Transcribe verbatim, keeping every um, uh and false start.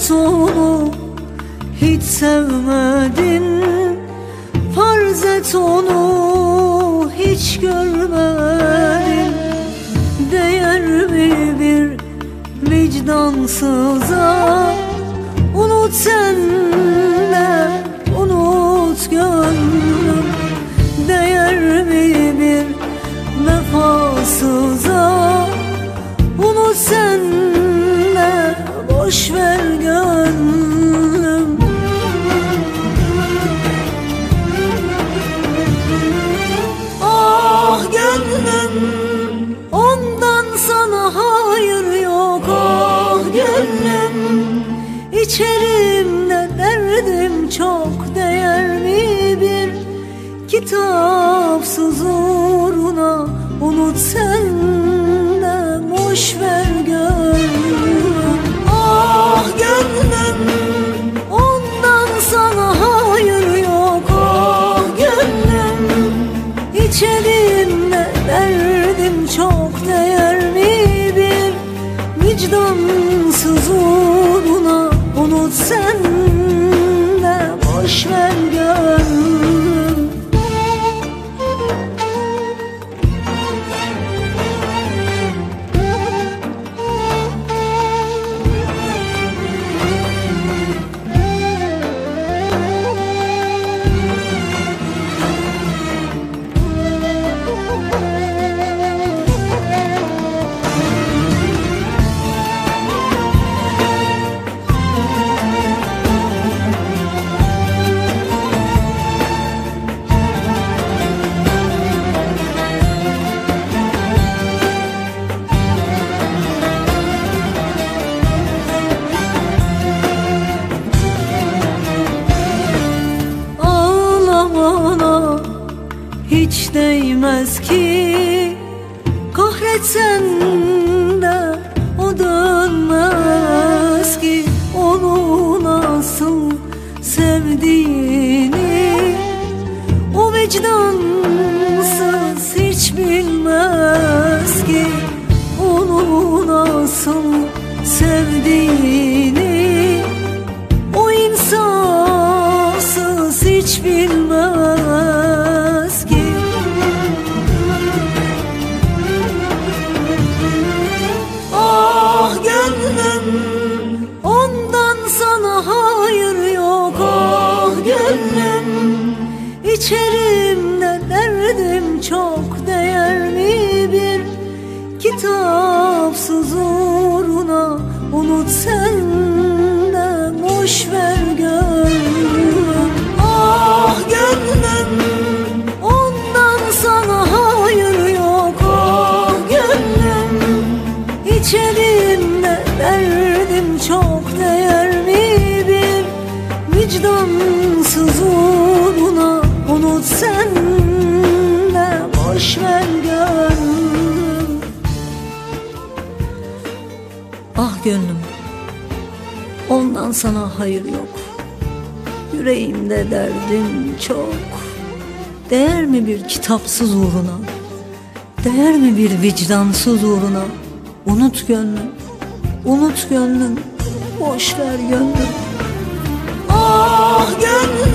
et onu hiç sevmedin, farz et onu hiç görmedin. Değer mi bir vicdansıza? Unut sen de unut gönlüm. Değer mi bir vefasıza? Unut sen de boş ver gönlüm. Ah gönlüm, ondan sana hayır yok. Ah gönlüm, İçerimde derdim çok. Değer mi bir kitapsız uğruna? Unut sen de boş ver gönlüm. Ah gönlüm, ondan sana hayır yok. Ah gönlüm, İçerimde derdim çok. Değer mi bir vicdansız uğruna? Unut sen de boş ver gönlüm. Hiç değmez ki, kahretsen de o dönmez ki. Onu nasıl sevdiğini o vicdansız hiç bilmez ki. Onu nasıl sevdiğini o insafsız hiç bilmez ki. Ah gönlüm, ondan sana hayır yok. Ah gönlüm, İçerimde derdim çok. Değer mi bir kitapsız uğruna? Unut sen de boş ver gönlüm. Ah gönlüm, ondan sana hayır yok. Ah gönlüm, İçerimde derdim çok. Değer mi bir vicdansız uğruna? Unut sen de boş ver gönlüm. Ah gönlüm, ondan sana hayır yok. Yüreğimde derdim çok. Değer mi bir kitapsız uğruna? Değer mi bir vicdansız uğruna? Unut gönlüm, unut gönlüm, boş ver gönlüm. Ah gönlüm,